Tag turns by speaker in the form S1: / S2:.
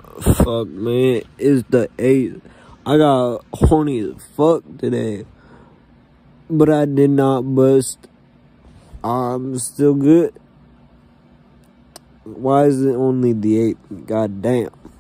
S1: Fuck, man. It's the 8th. I got horny as fuck today. But I did not bust. I'm still good. Why is it only the 8th? God damn.